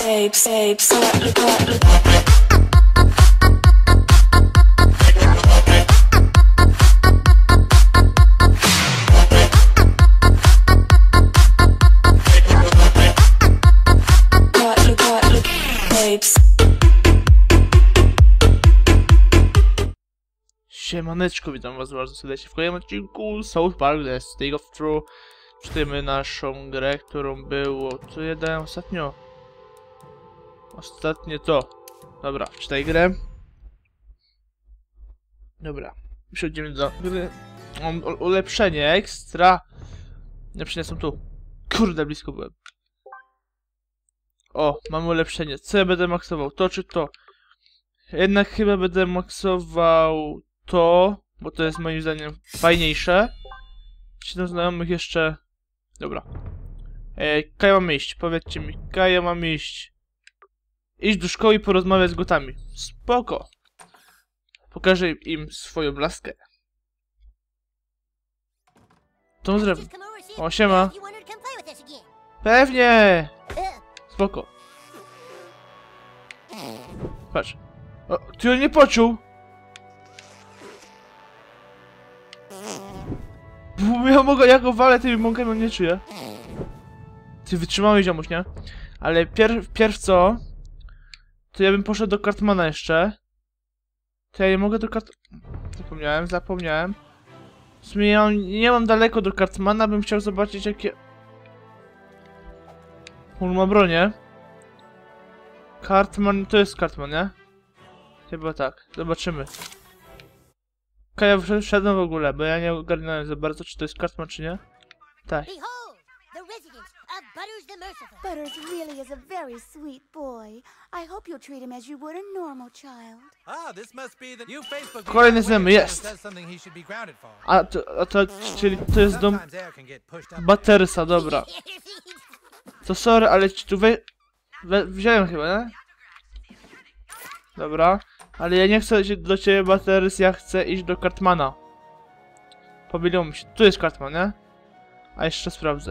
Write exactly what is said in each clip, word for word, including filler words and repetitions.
Babes, babes, look, look, look, look. Siemaneczko, witam was bardzo serdecznie w kolejnym odcinku South Park The State of True. Czytamy naszą grę, którą było... Co ja dałem ostatnio? Ostatnie to. Dobra, czytaj grę. Dobra, przechodzimy do gry. Mam ulepszenie ekstra. Ulepszenia są tu. Kurde, blisko byłem. O, mamy ulepszenie. Co ja będę maksował? To czy to? Jednak chyba będę maksował to, bo to jest moim zdaniem fajniejsze. Siedem znajomych jeszcze... Dobra. Ej, kaj mam iść? Powiedzcie mi, kaj ja mam iść? Iść do szkoły i porozmawiać z gotami. Spoko. Pokażę im swoją laskę. To zrób. O, siema. Pewnie! Spoko. Patrz. O, ty on nie poczuł! Ja mogę, ja go walę tymi mąkami, on nie czuje. Ty wytrzymałeś, ziomuś, nie? Ale pierw, pierw co? To ja bym poszedł do Cartmana jeszcze. To ja nie mogę do Cart... Zapomniałem, zapomniałem. W sumie ja mam, nie mam daleko do Cartmana, bym chciał zobaczyć jakie... On ma bronię. Cartman, to jest Cartman, nie? Chyba tak, zobaczymy. Okej, ja wszedłem w ogóle, bo ja nie ogarnąłem za bardzo, czy to jest Cartman, czy nie. Tak. Butters really is a very sweet boy. I hope you'll treat him as you would a normal child. Ah, this must be the new Facebook. Kolejny znajomy jest. A to, a to, czyli to jest dom Buttersa, dobra. To sorry, ale ci tu we, we wziąłem chyba, nie? Dobra, ale ja nie chcę iść do ciebie, Butters, ja chcę iść do Cartmana. Pomyliło mi się, tu jest Cartman, nie? A jeszcze sprawdzę.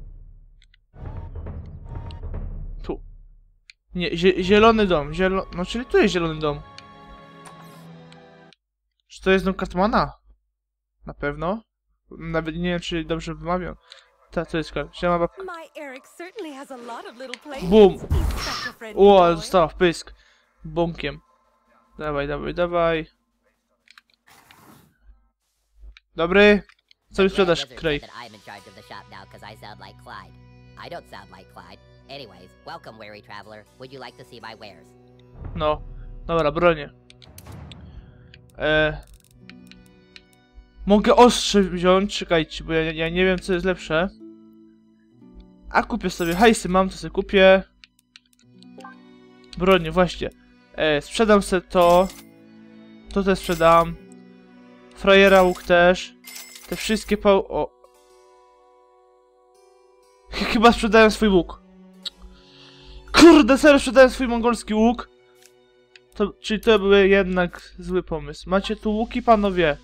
Tu. Nie, zie zielony dom, zielo... No czyli tu jest zielony dom. Czy to jest dom Cartmana? Na pewno. Nawet nie wiem, czy dobrze wymawiam. Ta, to jest Cartman. Siema, babka. Bum! O, została w pysk. Bąkiem. Dawaj, dawaj, dawaj. Dobry. Co mi sprzedasz, Craig? No. Dobra, bronię. Eee. Mogę ostrze wziąć, czekajcie, bo ja, ja nie wiem, co jest lepsze. A kupię sobie hajsy, mam, to sobie kupię. Bronię, właśnie. E, sprzedam sobie to. To też sprzedam. Frajera łuk też. Te wszystkie pał... O. Chyba sprzedają swój łuk. Kurde, serio sprzedałem swój mongolski łuk. To, czyli to był jednak zły pomysł. Macie tu łuki, panowie?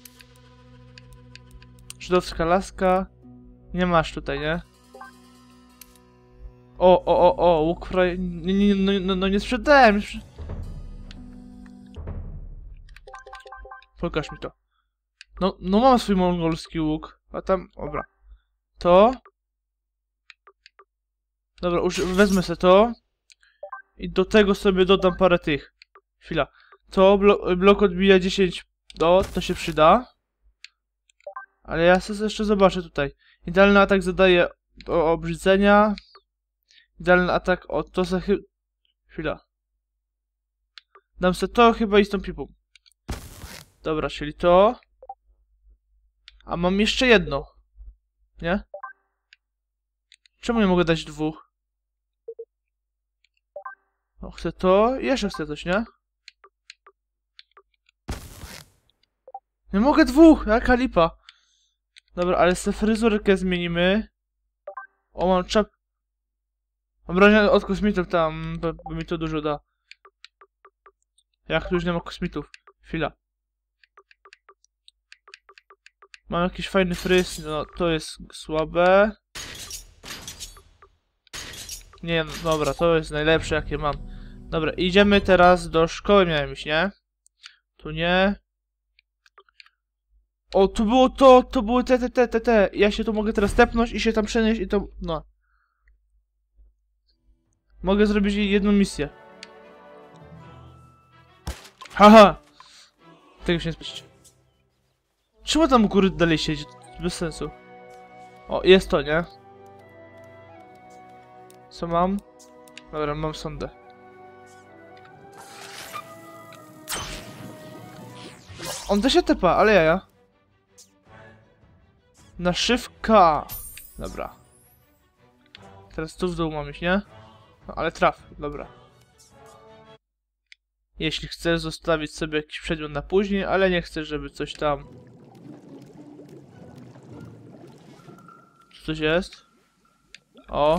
Żydowska laska. Nie masz tutaj, nie? O, o, o, o, łuk fraj... Nie, nie, no, no, no nie sprzedałem. Pokaż mi to. No, no mam swój mongolski łuk. A tam, dobra. To. Dobra, już wezmę sobie to. I do tego sobie dodam parę tych. Chwila. To blo blok odbija dziesięć. Do, to się przyda. Ale ja sobie jeszcze zobaczę tutaj. Idealny atak zadaje do obrzydzenia. Idealny atak, o to za chy... Chwila. Dam sobie to chyba i z tą pipą. Dobra, czyli to. A mam jeszcze jedno. Nie? Czemu nie mogę dać dwóch? No, chcę to i jeszcze chcę coś, nie? Nie mogę dwóch! Jaka lipa. Dobra, ale sobie fryzurkę zmienimy. O, mam czap... Mam bronię od kosmitów tam, bo, bo mi to dużo da. Jak tu już nie ma kosmitów? Chwila. Mam jakiś fajny fryz, no to jest słabe. Nie, no dobra, to jest najlepsze jakie mam. Dobra, idziemy teraz do szkoły miałem iść, nie? Tu nie. O, tu było to, to były te, te, te, te, te. Ja się tu mogę teraz tepnąć i się tam przenieść i to, no. Mogę zrobić jedną misję. Haha! Tego się nie spodziewać. Czemu tam u góry dalej siedzi? Bez sensu. O, jest to, nie? Co mam? Dobra, mam sondę. On też się tepa, ale jaja. Naszywka. Dobra. Teraz tu w dół mam iść, nie? No, ale traf, dobra. Jeśli chcesz zostawić sobie jakiś przedmiot na później, ale nie chcę, żeby coś tam... Tu coś jest? O.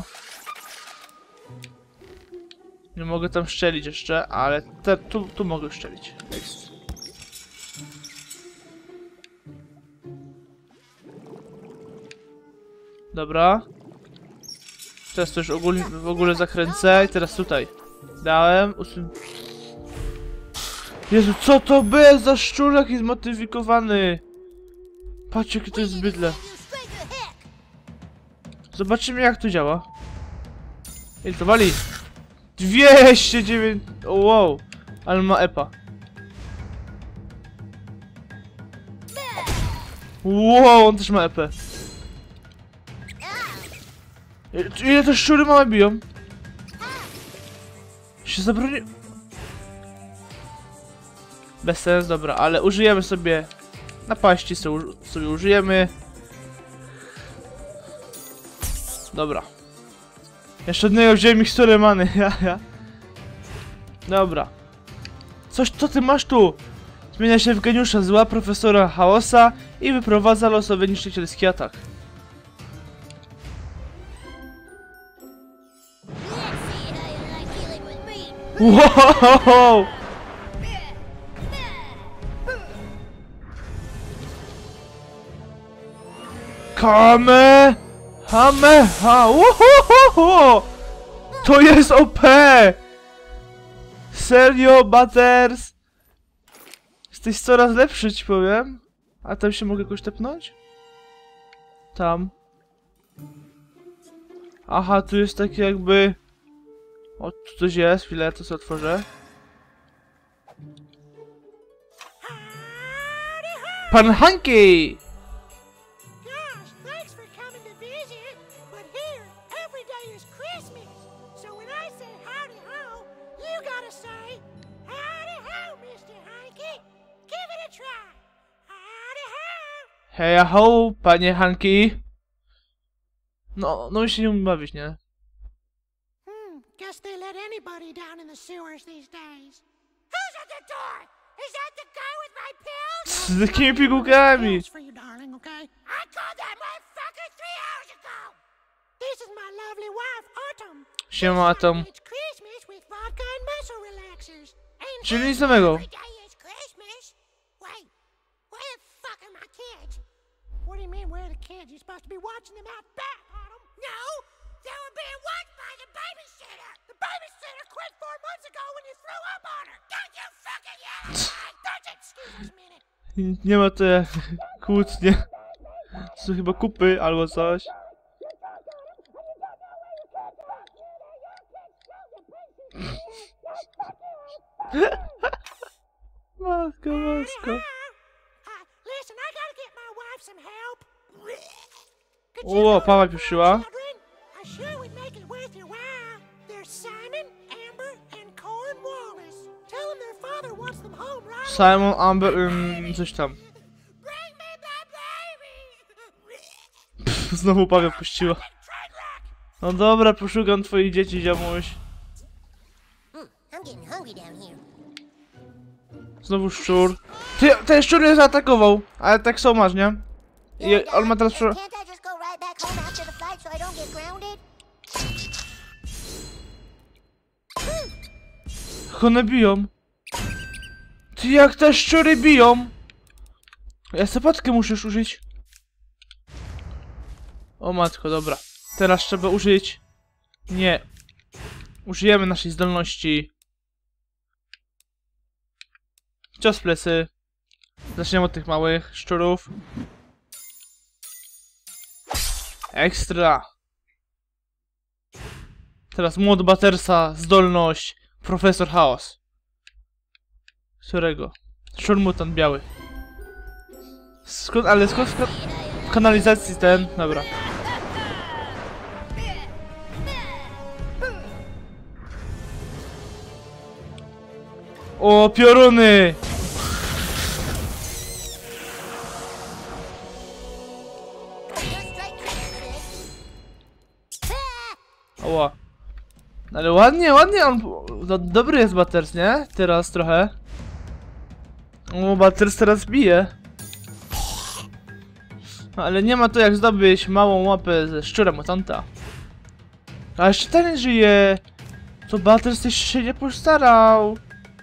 Nie mogę tam szczelić jeszcze, ale te, tu, tu mogę szczelić. Jest. Dobra. Teraz to już ogólnie, w ogóle zakręcę i teraz tutaj. Dałem. Usun... Jezu, co to by za szczurak jest modyfikowany? Patrzcie, jakie to jest bydle. Zobaczymy, jak to działa. Ile to wali? dwieście dziewięć... O, wow. Ale ma epa. Wow, on też ma epę. Ile te szczury małe biją? Się zabroni... Bez sens, dobra, ale użyjemy sobie... Napaści sobie, sobie użyjemy. Dobra. Jeszcze jednego wziąłem miksturę many, ja, ja. Dobra. Coś, co ty masz tu? Zmienia się w geniusza zła profesora chaosa i wyprowadza losowy niszczycielski atak. Wow! Kame! Hame! Ha! Uhuhuhu! To jest O P! Serio, Butters? Jesteś coraz lepszy, ci powiem. A tam się mogę jakoś tepnąć? Tam. Aha, tu jest takie jakby... O, tu coś jest, chwilę, to sobie otworzę. Pan Hanky! Gosh, thanks for coming to visit. But here, every day is Christmas. So when I say howdy ho, you gotta say howdy ho, mister Hanky. Give it a try. Howdy ho. Heja ho, panie Hanky. No, no i się nie umiem bawić, nie? Hmm, guess they let anybody down in the sewers these days. Who's at the door? Is that the guy with my pills? Z takimi pigułkami. Pills for you, darling, okay? I called that motherfucker three hours ago. This is my lovely wife, Autumn. Siema, Atom. It's Christmas with vodka and muscle relaxers. And Czyli nic samego. every day is Christmas. Wait, where the fuck are my kids? What do you mean, where are the kids? You're supposed to be watching them out back, Autumn. No, they were being watched by the babysitter. The babysitter quit four months ago when you threw up on her. Don't you fucking yell at me! Don't you excuse us a minute. Nie ma to jak kłótnie. To są chyba kupy albo coś. Matko, matko. Uh, listen, I gotta get my wife some help. Could O, you go Pawa to my piszyła. children? I sure would make it worth your while. There's Simon, Amber, and Corn Wallace. Tell them their father wants them home, right? Simon, Amber, um, coś tam. Bring me my baby! Pff, znowu Paweł puściła. No dobra, poszukam twoich dzieci, ziomuś. I'm getting hungry down here. Znowu szczur. Ty, ten szczur mnie zaatakował, ale tak są masz, nie? I on ma teraz szczur... Can't I just go right back home after the flight so I don't get grounded? Jak one biją? Ty, jak te szczury biją? Ja sapatkę muszę już użyć. O matko, dobra. Teraz trzeba użyć... Nie. Użyjemy naszej zdolności. Cios w plecy. Zaczniemy od tych małych szczurów. Ekstra. Teraz młot Buttersa, zdolność Profesor Chaos. Którego? Szczur mutant biały. Skąd, ale skąd w, ka w kanalizacji ten? Dobra. O, pioruny! Oła. Ale ładnie, ładnie on... No, dobry jest Butters, nie? Teraz trochę. O, Butters teraz bije. Ale nie ma to jak zdobyć małą łapę ze szczura mutanta. A jeszcze ten żyje. To Butters też się nie postarał.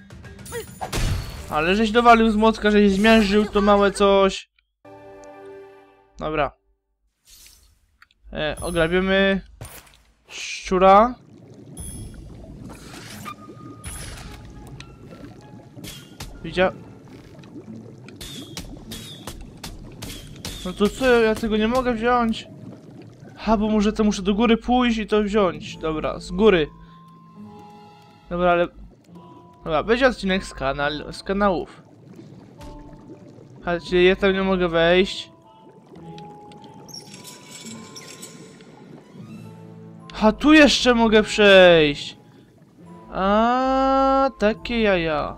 Ale żeś dowalił z młotka, żeś zmiażdżył to małe coś. Dobra. E, ograbiemy szczura. Widział? No to co, ja tego nie mogę wziąć. Ha, bo może to muszę do góry pójść i to wziąć. Dobra, z góry. Dobra, ale... Dobra, będzie odcinek z, kanal... z kanałów. Ha, czyli ja tam nie mogę wejść. Ha, tu jeszcze mogę przejść. A, takie jaja.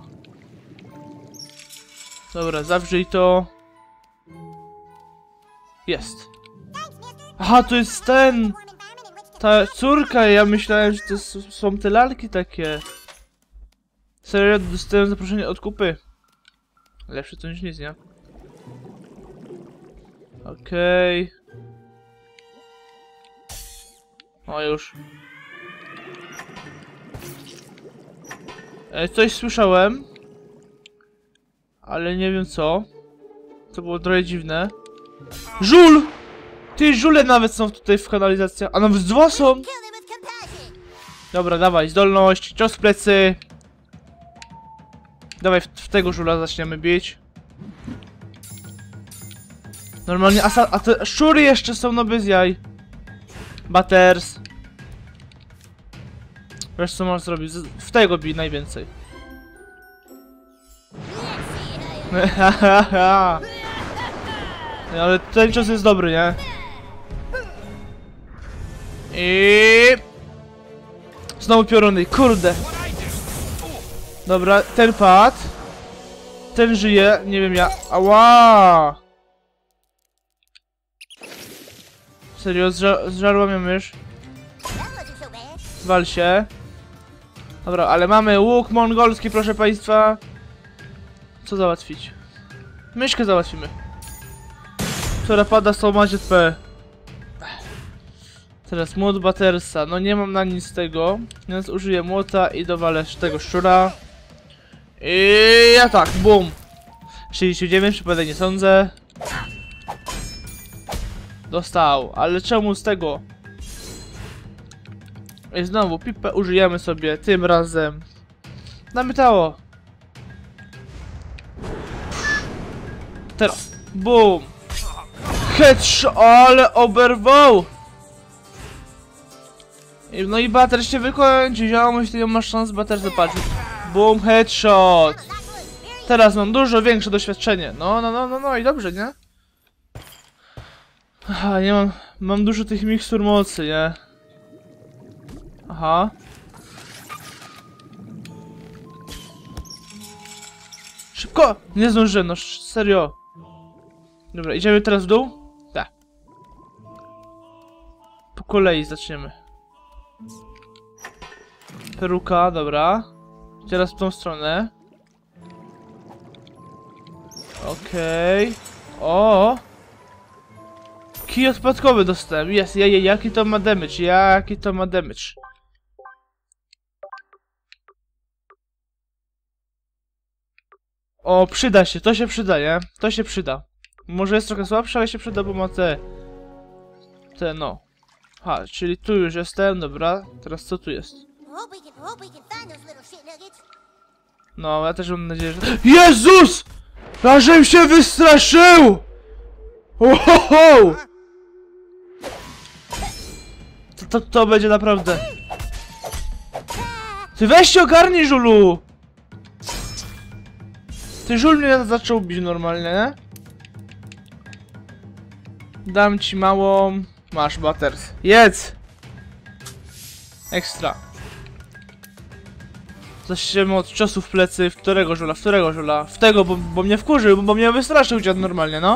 Dobra, zawrzyj to. Jest. Aha, to jest ten. Ta córka, ja myślałem, że to są te lalki takie. Serio, dostałem zaproszenie od kupy. Lepsze to niż nic, nie? Okej. Okay. O, już. E, coś słyszałem. Ale nie wiem co. To było trochę dziwne. Żul! Ty, żule nawet są tutaj w kanalizacji. A nawet dwa są! Dobra, dawaj, zdolność, cios w plecy. Dawaj, w, w tego żula zaczniemy bić. Normalnie, a, a te szczury jeszcze są, no bez jaj. Butters. Wiesz co możesz zrobić? W tego bij najwięcej. Hahaha. Ale ten cios jest dobry, nie? I znowu pioruny, kurde. Dobra, ten padł. Ten żyje, nie wiem ja. Ała! Serio, zża zżarła mnie mysz. Wal się. Dobra, ale mamy łuk mongolski, proszę państwa. Co załatwić? Myszkę załatwimy. Która pada z tą Z P. Teraz młot Buttersa. No nie mam na nic z tego. Więc użyję młota i dowalę tego szczura. I ja tak, bum. trzydzieści dziewięć, przypadek nie sądzę. Dostał, ale czemu z tego? I znowu pipę użyjemy sobie tym razem. Namytało. Teraz, bum. Headshot, ale oberwał. I, no i Butter się wykończy, ziomuś, ty masz szansę Butter zobaczyć. Boom, headshot. Teraz mam dużo większe doświadczenie. No, no, no, no, no i dobrze, nie? Aha, nie mam, mam dużo tych mikstur mocy, nie? Aha. Szybko! Nie zdążyłem, no serio. Dobra, idziemy teraz w dół? Tak. Po kolei zaczniemy. Peruka, dobra. Teraz w tą stronę. Okej. Okay. O! Kij odpadkowy dostałem. Jest, ja, ja, jaki to ma damage? Jaki to ma damage? O, przyda się, to się przyda, nie? To się przyda. Może jest trochę słabsze, ale się przyda, bo ma te... Te, no. Ha, czyli tu już jestem, dobra. Teraz co tu jest? Hope we can, hope we can find those little shit nuggets. No, ja też mam nadzieję, że... Jezus! Ażem się wystraszył! Ohoho! To, to, to będzie naprawdę... Ty weź się ogarnij, Żulu! Ty Żul mnie zaczął bić normalnie, nie? Dam ci małą... Masz, Butters. Jedz! Ekstra. Zaczniemy od ciosu w plecy. W którego Żula? W którego Żula? W tego, bo, bo mnie wkurzył, bo mnie wystraszył dziad normalnie, no.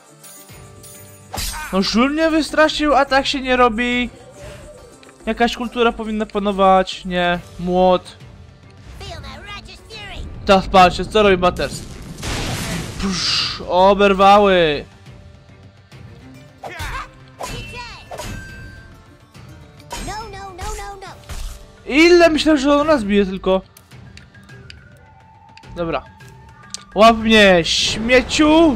No Żul mnie wystraszył, a tak się nie robi. Jakaś kultura powinna panować, nie? Młot. Feel my righteous fury. Teraz patrzcie, co robi Butters. Pusz, oberwały. No, no, no, no, no. Ile myślałem, że on nas bije tylko. Dobra. Łap mnie, śmieciu!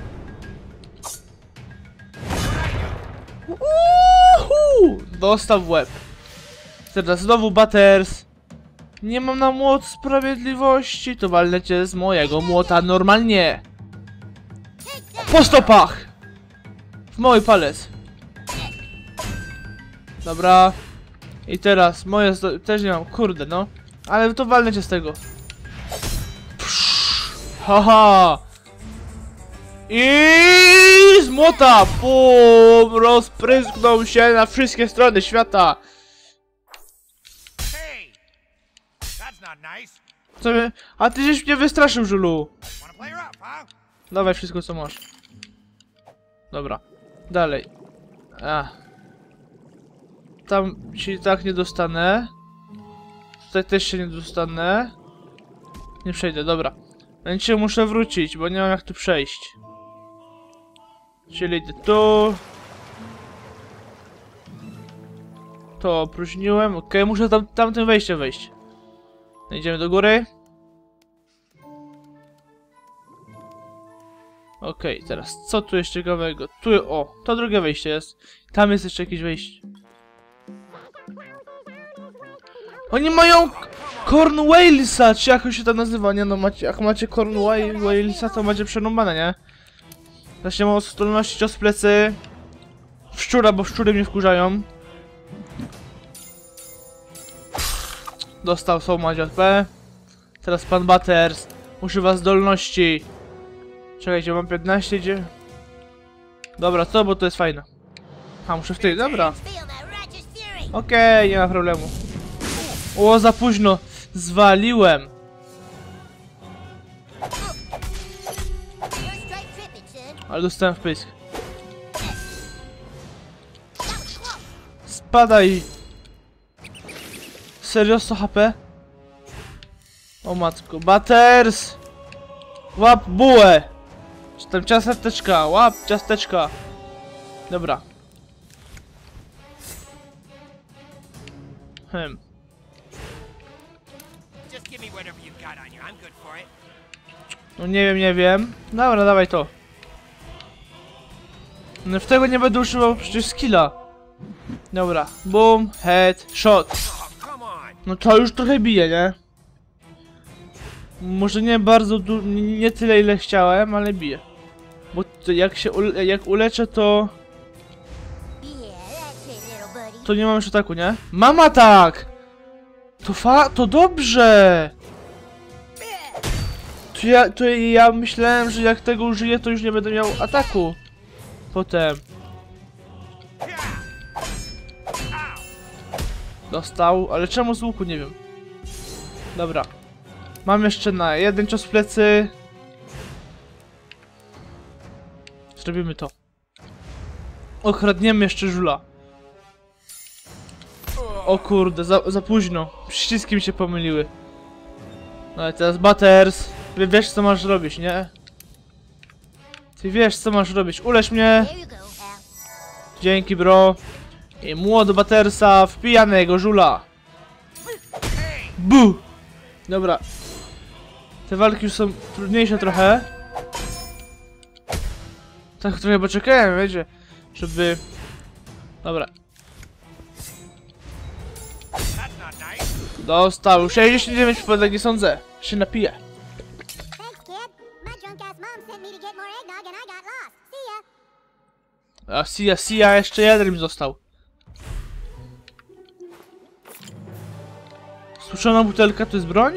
Uhu! Dostał w łeb. Teraz znowu Butters. Nie mam na młot sprawiedliwości, to walnę cię z mojego młota normalnie. Po stopach! W mój palec. Dobra. I teraz moje zdo- też nie mam, kurde no. Ale to walnę cię z tego. Psz, haha. I z młota, pum, rozprysknął się na wszystkie strony świata. Hey! That's not nice. Co my? A ty żeś mnie wystraszył, Żulu. Wanna play her up, huh? Dawaj wszystko co masz. Dobra. Dalej. Ach. Tam się i tak nie dostanę. Tutaj też się nie dostanę. Nie przejdę, dobra. Więc się muszę wrócić, bo nie mam jak tu przejść. Czyli idę tu. To opróżniłem, ok, muszę tam, tamtym wejściem wejść. Idziemy do góry. Okej, okay, teraz co tu jest ciekawego? Tu, o, to drugie wejście jest. Tam jest jeszcze jakieś wejście. Oni mają Cornwalesa, czy jak się to nazywa, nie no, macie, jak macie Cornwalesa, to macie przerąbane, nie? Właśnie mam zdolności cios w plecy. W szczura, bo szczury mnie wkurzają. Dostał so much J P. Teraz pan Butters używa zdolności. Czekajcie, mam piętnaście, gdzie? Dobra, co, bo to jest fajne. A, muszę w tej, dobra. Feel my righteous fury. Okej, okay, nie ma problemu. O, za późno. Zwaliłem. You're straight tripping, son. Ale dostałem w pysk. Spadaj. Serio, sto H P? O matko. Butters! Łap bułę! Czy tam ciasteczka? Łap ciasteczka. Dobra. Hmm. Just give me whatever you've got on you. I'm good for it. No nie wiem, nie wiem. Dobra, dawaj to. No w tego nie będę używał przecież skilla. Dobra. Boom, head, shot. Oh, come on. No to już trochę bije, nie? Może nie bardzo du nie tyle ile chciałem, ale bije. Bo to jak się ule jak uleczę to... Yeah, that's it, little buddy. To nie mam już ataku, nie? Mam atak! To fa... to dobrze! To ja, to ja myślałem, że jak tego użyję, to już nie będę miał ataku. Potem. Dostał, ale czemu z łuku, nie wiem. Dobra. Mam jeszcze na jeden cios w plecy. Zrobimy to. Okradniemy jeszcze Żula. O kurde, za, za późno. Przyciski mi się pomyliły. No ale teraz Butters. Ty wiesz co masz robić, nie? Ty wiesz co masz robić. Ulecz mnie. There you go, Al. Dzięki, bro. I młot Buttersa wpija na jego Żula. Bu! Dobra. Te walki już są trudniejsze trochę. Tak trochę poczekałem, wiecie, żeby... Dobra. That's not nice. Dostał sześćdziesiąt dziewięć przypadek, nie sądzę. Się napiję. Thanks, kid. My drunk ass mom sent me to get more eggnog and I got lost. See ya. A Sia, Sia, jeszcze jeden mi został. Suszona butelka to jest broń?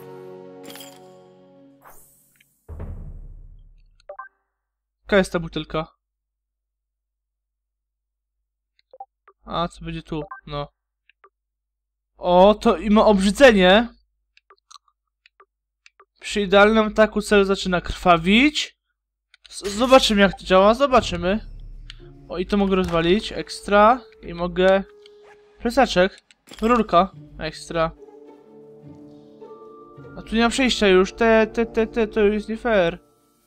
Jaka jest ta butelka? A, co będzie tu? No. O, to i ma obrzydzenie. Przy idealnym ataku cel zaczyna krwawić. Z zobaczymy jak to działa, zobaczymy. O, i to mogę rozwalić, ekstra. I mogę... Plecaczek. Rurka, ekstra. A tu nie ma przejścia już, te, te, te, te, to jest nie fair.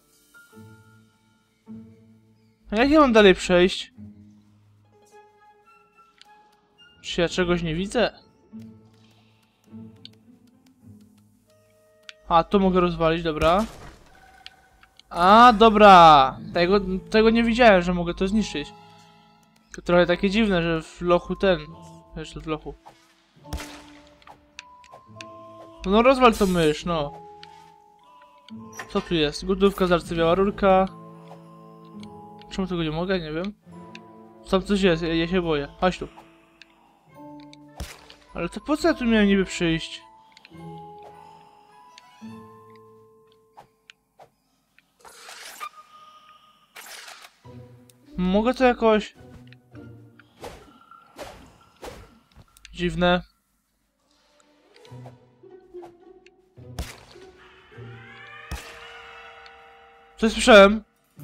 A jak ja mam dalej przejść? Czy ja czegoś nie widzę? A, to mogę rozwalić, dobra. A, dobra. Tego, tego nie widziałem, że mogę to zniszczyć. To trochę takie dziwne, że w lochu ten... Wiesz, w lochu. No rozwal to mysz, no. Co tu jest? Gotówka, zarcewiała rurka. Czemu tego nie mogę? Nie wiem. Tam coś jest, ja, ja się boję. Chodź tu. Ale to po co ja tu miałem niby przyjść? Mogę to jakoś... Dziwne. Co słyszałem?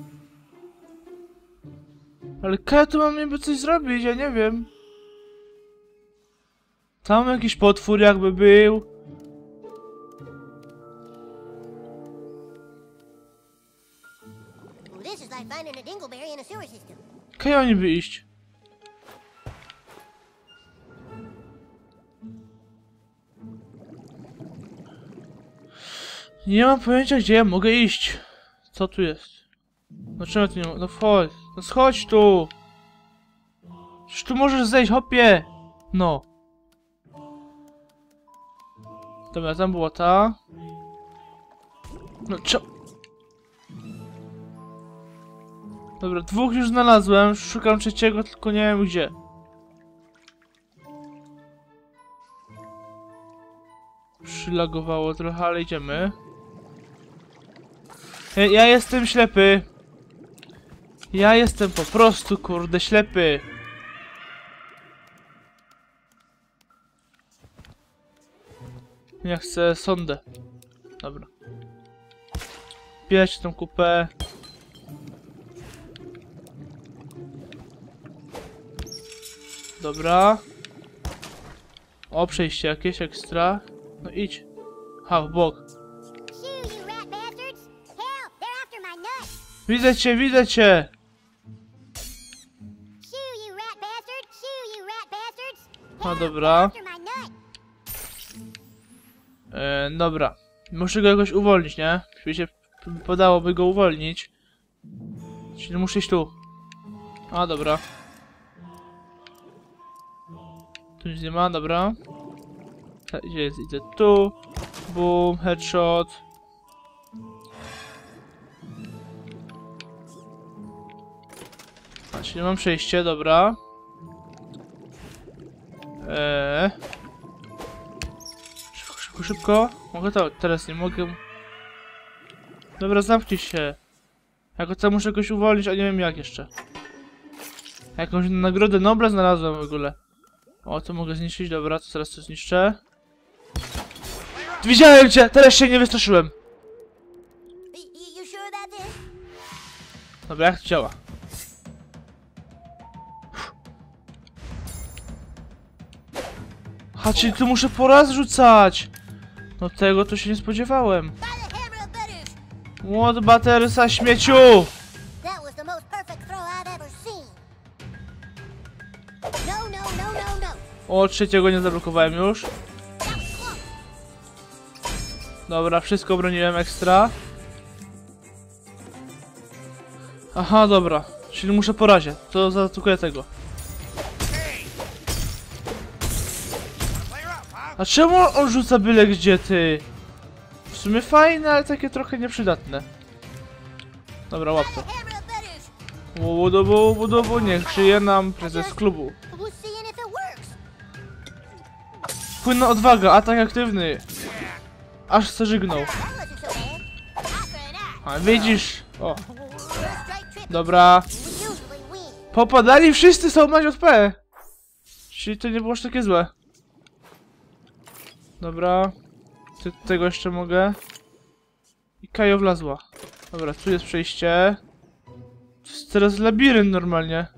Ale kiedy tu mam niby coś zrobić? Ja nie wiem. Tam jakiś potwór jakby był. Well, this is like finding a dingleberry in a sewer system. Kiedy mam niby iść? Nie mam pojęcia, gdzie ja mogę iść. Co tu jest? No czemu tu nie mogę? No chodź. No schodź tu. Przecież tu możesz zejść, hopie. No. Dobra, tam była ta. No co? Dobra, dwóch już znalazłem. Szukam trzeciego, tylko nie wiem gdzie. Przylagowało trochę, ale idziemy. Ja, ja jestem ślepy. Ja jestem po prostu, kurde, ślepy. Ja chcę sondę. Dobra. Bierz tą kupę. Dobra. O, przejście jakieś ekstra. No idź. Ha, w bok. Shoo, you rat bastards! Help! They're after my nuts! Widzę cię, widzę cię! Shoo, you rat bastard! Shoo, you rat bastards! No Help! dobra. They're after my nut! E, dobra. Muszę go jakoś uwolnić, nie? Jeśli się podałoby go uwolnić. Czyli muszę iść tu. A, dobra. Tu nic nie ma, dobra. Ta, gdzie jest? Idę tu. Boom, headshot. A, czyli mam przejście, dobra. Eee. Szybko, szybko, szybko. Mogę to, teraz nie mogę. Dobra, zamknij się. Ja go tam muszę jakoś uwolnić, a nie wiem jak jeszcze. Jakąś nagrodę Nobla znalazłem w ogóle. O, to mogę zniszczyć, dobra, to teraz to zniszczę. Widziałem cię! Teraz się nie wystraszyłem. You, you sure about this? Dobra, jak to działa? A, czyli tu muszę po raz rzucać! No tego to się nie spodziewałem. By the hammer of Butters! Młot Buttersa, śmieciu! That was the most perfect throw I've ever seen. No, no, no, no, no. O, trzeciego nie zablokowałem już. That was close. Dobra, wszystko obroniłem ekstra. Aha, dobra. Czyli muszę po razie. To zaatakuję tego. Hey! Wanna play her up, huh? A czemu on rzuca byle gdzie, ty? W sumie fajne, ale takie trochę nieprzydatne. Dobra, łap to. Łodobo, łodobo, niech żyje nam prezes klubu. Was seeing if it works. Płynna odwaga, atak aktywny. Aż se żygnął. That wasn't so bad. After that, A widzisz? O, straight trip. dobra. We usually win. Popadali wszyscy, są mać od P. Czyli to nie było aż takie złe. Dobra. Ty, tego jeszcze mogę. I Kajo wlazła. Dobra, tu jest przejście. To jest teraz labirynt normalnie.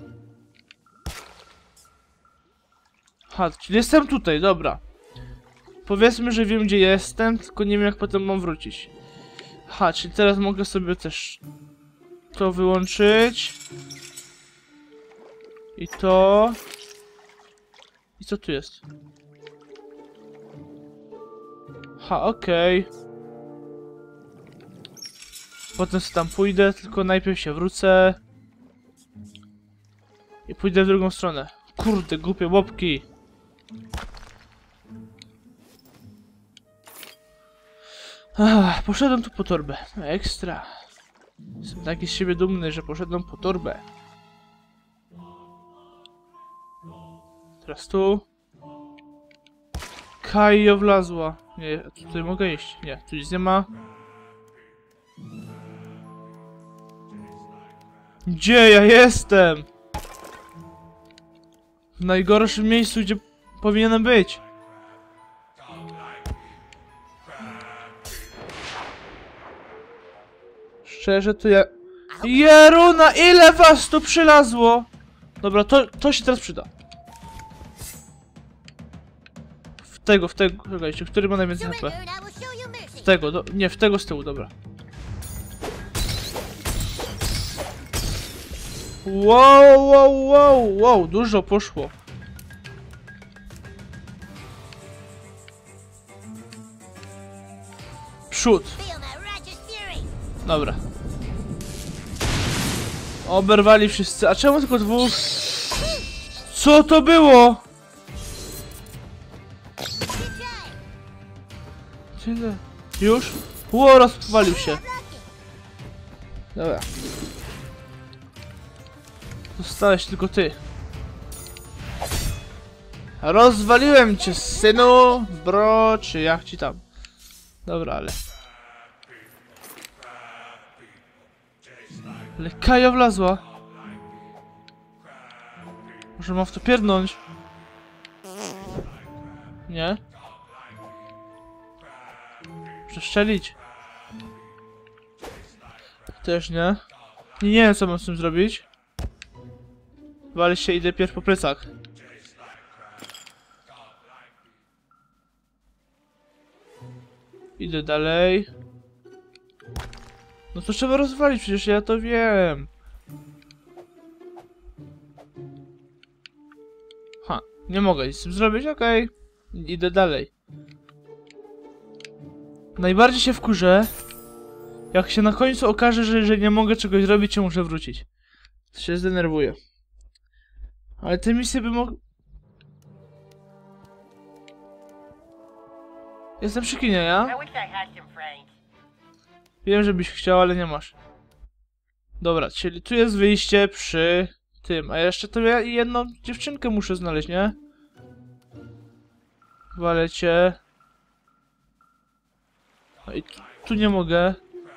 Ha, czyli jestem tutaj, dobra. Powiedzmy, że wiem gdzie jestem, tylko nie wiem jak potem mam wrócić. Ha, czyli teraz mogę sobie też to wyłączyć. I to... I co tu jest? Ha, okej. Okay. Potem sobie tam pójdę, tylko najpierw się wrócę. I pójdę w drugą stronę. Kurde, głupie łopki. Ach, poszedłem tu po torbę. Ekstra. Jestem taki z siebie dumny, że poszedłem po torbę. Teraz tu. Kajo wlazła. Nie, tutaj mogę iść. Nie, tu nic nie ma. Gdzie ja jestem? W najgorszym miejscu, gdzie powinienem być. Szczerze to ja... Jeruna, ile was tu przylazło? Dobra, to, to się teraz przyda. W tego, w tego, czekajcie, który ma najwięcej H P? Surrender and I will show you mercy. W tego, do, nie, w tego z tyłu, dobra. Wow, wow, wow, wow, dużo poszło. Przód. Feel that righteous fury. Dobra. Oberwali wszyscy. A czemu tylko dwóch? Co to było? Good try. Tyle. Już? Ło, rozpalił się. Lucky. Dobra. Zostałeś tylko ty. Rozwaliłem cię, synu, bro, czy jak ci tam. Dobra, ale... Ale Kaja wlazła. Może mam w to pierdnąć? Nie? Muszę strzelić. Też nie. Nie, nie wiem co mam z tym zrobić. Wali się, idę pierw po plecach. Idę dalej. No to trzeba rozwalić, przecież ja to wiem. Ha, nie mogę nic z tym zrobić, okej. Okay. Idę dalej. Najbardziej się wkurzę, jak się na końcu okaże, że, że nie mogę czegoś zrobić, i muszę wrócić. To się zdenerwuję. Ale te misje by mogły... Jestem przy kinie, ja? I wish I had some friends. Wiem, żebyś chciał, ale nie masz. Dobra, czyli tu jest wyjście przy tym. A jeszcze to ja jedną dziewczynkę muszę znaleźć, nie? Walecie. No i tu, tu nie mogę.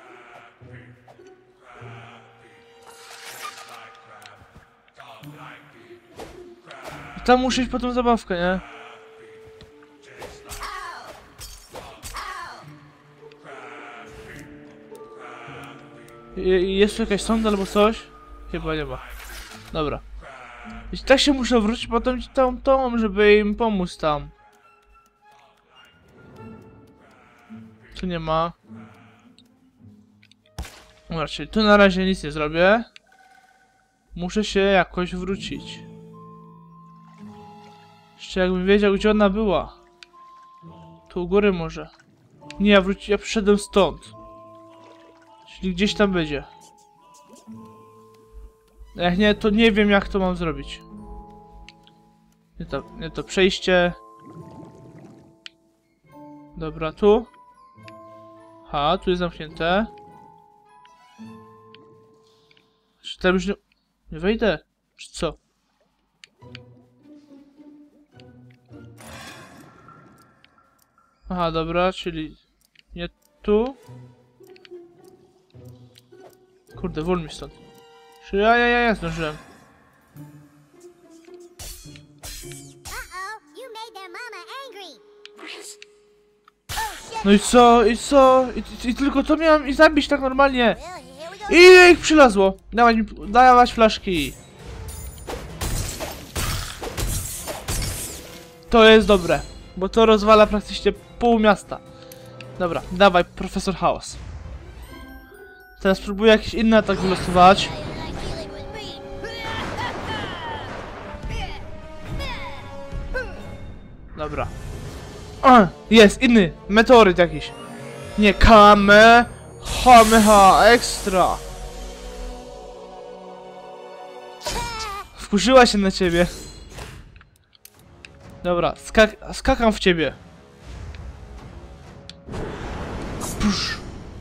I tam muszę iść po tą zabawkę, nie? I, jest tu jakaś sonda albo coś? Chyba nie ma. Dobra. I tak się muszę wrócić potem tą tą, żeby im pomóc tam. Tu nie ma. Dobra, czyli tu na razie nic nie zrobię. Muszę się jakoś wrócić. Jeszcze jakbym wiedział, gdzie ona była. Tu u góry może. Nie, ja wróci, ja przyszedłem stąd. Czyli gdzieś tam będzie. Jak nie, to nie wiem jak to mam zrobić. Nie to, nie to przejście. Dobra, tu. Ha, tu jest zamknięte. Czy tam już nie... nie wejdę? Czy co? Aha, dobra, czyli... nie tu. Kurde, wol mi stąd. Czy ja, ja, ja, ja zdążyłem. Uh-oh, you made their mama angry. No i co? I co? I, i, i tylko to miałem i zabić tak normalnie. Well, here we go. I ile ich przylazło? Dawać mi, dawać flaszki. To jest dobre, bo to rozwala praktycznie pół miasta. Dobra, dawaj, profesor Chaos. Teraz spróbuję jakiś inny atak wylosować. Dobra. O, jest, inny, meteoryt jakiś. Nie, kame, hameha, ekstra. Wkurzyła się na ciebie. Dobra, skak skakam w ciebie. Pusz.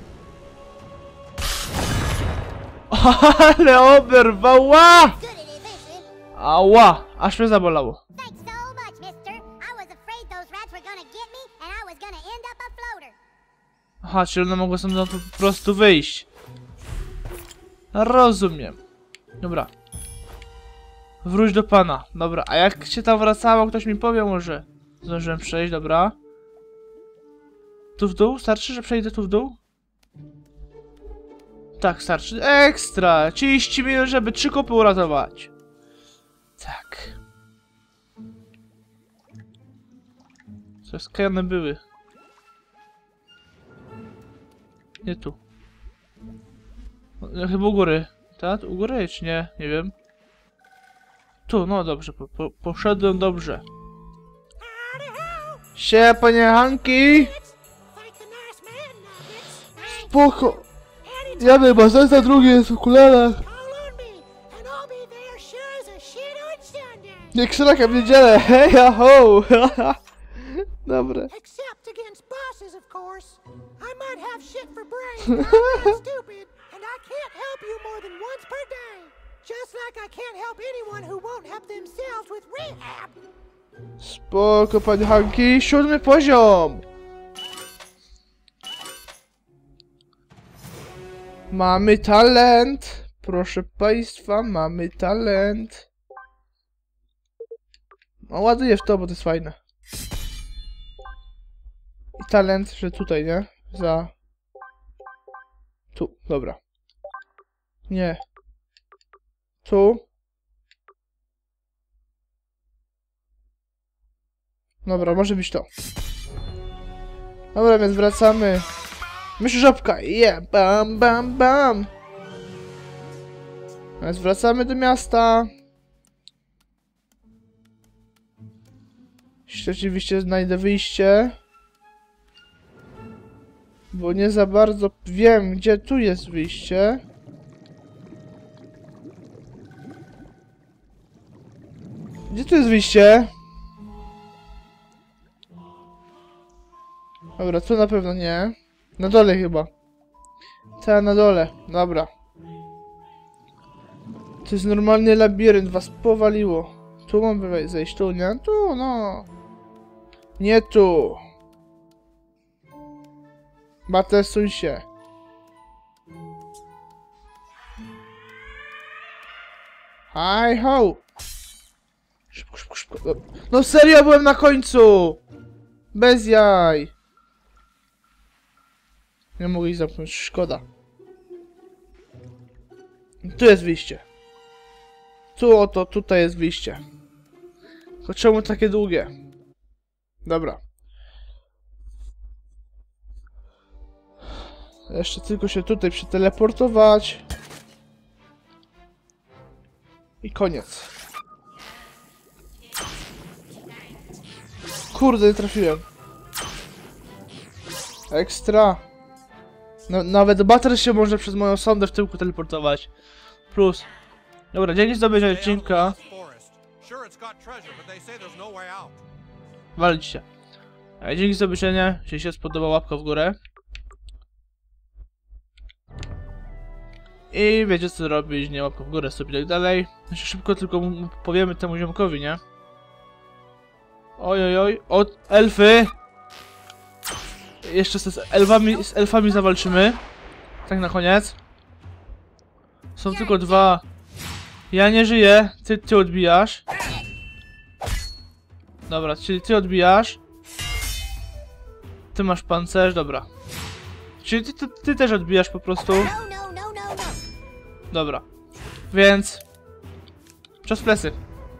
Ale oberwała! Good at adventuring. Ała, aż mnie zabolało. Thanks so much, mister. I was afraid those rats were gonna get me, and I was gonna end up a floater. Aha, czyli one mogły sobie po prostu wyjść. Rozumiem. Dobra. Wróć do pana. Dobra, a jak się tam wracało, ktoś mi powie może. Zdążyłem przejść, dobra. Tu w dół? Starczy, że przejdę tu w dół? Tak, starczy. Ekstra! trzydzieści minut, żeby trzy kopy uratować. Tak. Co skajane były. Nie tu. No, chyba u góry. Tak? U góry czy nie? Nie wiem. Tu, no dobrze, po, po, poszedłem dobrze. Sie, panie Hanki! Thank the nice man, Nuggets. Spoko! Ja wiem, bo zaś na drugie jest w okularach. Call on me, and I'll be there sure as a shit on Sunday. Nie krzaka w niedzielę! Hej, ho! Dobre. Except against bosses, of course. I might have shit for brains, but I'm not stupid, and I can't help you more than once per day. Just like I can't help anyone who won't help themselves with rehab. Spoko, panie Hanki. Siódmy poziom! Mamy talent! Proszę państwa, mamy talent. No ładuję w to, bo to jest fajne. I talent, że tutaj, nie? Za... Tu, dobra. Nie. Tu. Dobra, może być to. Dobra, więc wracamy. Myszy żabka, yeah, bam, bam, bam. Więc wracamy do miasta. Jeśli oczywiście znajdę wyjście. Bo nie za bardzo wiem, gdzie tu jest wyjście. Gdzie tu jest wyjście? Dobra, tu na pewno nie. Na dole chyba. Ta, na dole. Dobra. To jest normalny labirynt, was powaliło. Tu mam zejść, tu nie? Tu, no. Nie tu. Batesuj się. Hi ho. Szybko, szybko, szybko. No serio, byłem na końcu. Bez jaj. Nie mogę ich zamknąć, szkoda. Tu jest wyjście. Tu oto, tutaj jest wyjście. Tylko czemu takie długie? Dobra. Jeszcze tylko się tutaj przeteleportować. I koniec. Kurde, nie trafiłem. Ekstra. No, nawet bater się może przez moją sondę w tyłku teleportować. Plus. Dobra, dzięki za zdobycie odcinka. Sure, it's got treasure, but they say there's no way out. Walić się. A dzięki za zobaczenia, jeśli się spodoba, łapka w górę. I wiecie co robić, nie łapka w górę, sobie tak dalej. Jeszcze szybko tylko powiemy temu ziomkowi, nie? Oj, oj, oj, o, elfy! Jeszcze z elfami, z elfami zawalczymy. Tak na koniec. Są tylko dwa. Ja nie żyję, ty, ty odbijasz. Dobra, czyli ty odbijasz. Ty masz pancerz, dobra. Czyli ty, ty, ty też odbijasz po prostu. No, no, no, no, no. Dobra. Więc... Czas plecy.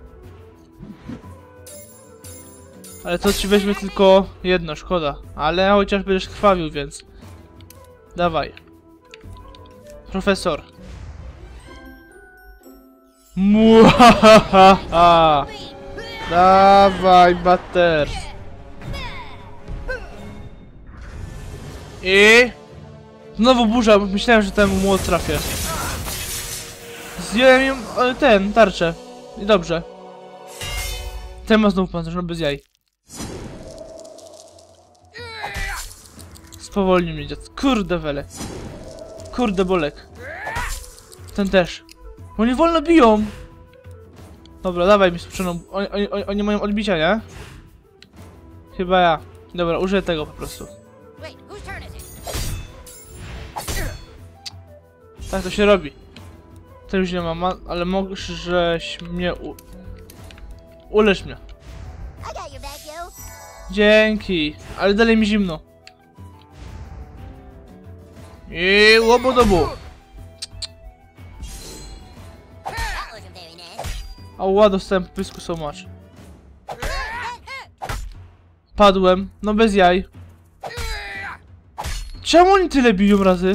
Ale to ci weźmie tylko jedno, szkoda. Ale chociaż będziesz krwawił, więc... Dawaj. Profesor. Muahaha. Dawaj, Butters. I... Znowu burza, myślałem, że ten młot trafię. Zjąłem ją, ale ten, tarczę. I dobrze. Ten ma znowu pancerz, no bez jaj. Spowolni mnie dziecko. Kurde wele. Kurde bolek. Ten też. Oni wolno biją. Dobra, dawaj mi sprzeną. Oni, oni, oni mają odbicia, nie? Chyba ja. Dobra, użyję tego po prostu. Wait, whose turn is it? Tak to się robi. To już nie mam, ale możesz mnie u... Ulecz mnie. I got your back, yo. Dzięki. Ale dalej mi zimno. I łobodobu. That wasn't very nice. Ała, dostałem po pysku so much. Padłem. No bez jaj. Czemu oni tyle biją razy?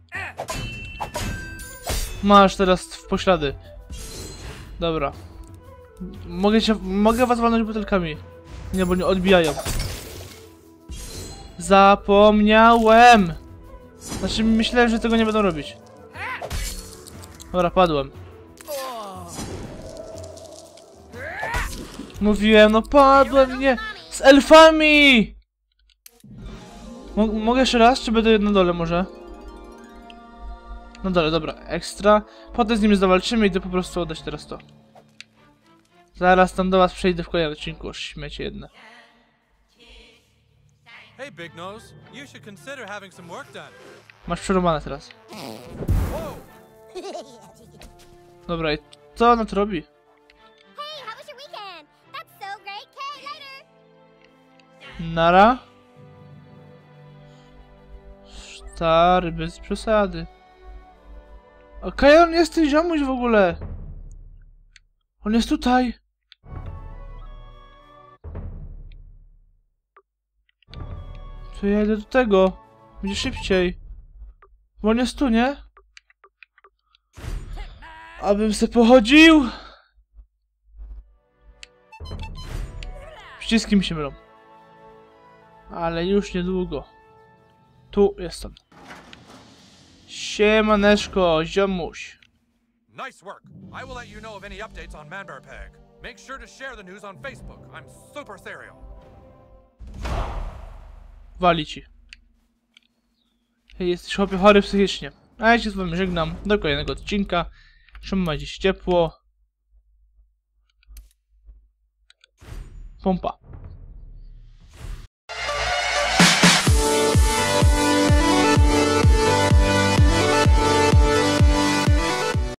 Masz teraz w poślady. Dobra. Mogę się, mogę was walnąć butelkami. Nie, bo nie odbijają. Zapomniałem. Znaczy myślałem, że tego nie będą robić. Dobra, padłem. Mówiłem, no padłem, nie. Z elfami! Mo mogę jeszcze raz, czy będę na dole może? Na dole, dobra, ekstra. Potem z nimi zawalczymy i idę po prostu oddać teraz to. Zaraz tam do was przejdę w kolejnym odcinku, już śmiecie jedne. Hey, Big Nose, you should consider having some work done. Masz przerobane teraz. Whoa! Dobra, i co ona tu robi? Hey, how was your weekend? That's so great. Okay, later. Nara? Stary, bez przesady. Okej, okay, on jest ten ziomuś w ogóle. On jest tutaj. To ja idę do tego. Będzie szybciej. Bo on jest tu, nie? Abym se pochodził. Przyciski mi się mylą. Ale już niedługo. Tu jestem. Siemaneczko, ziomuś. Nice work. I will let you know of any updates on Manbearpeg. Make sure to share the news on Facebook. I'm super serial. Wali ci. Hej, jesteś chłopie chory psychicznie. A ja się z wami żegnam. Do kolejnego odcinka. Trzymajcie się ciepło. Pompa.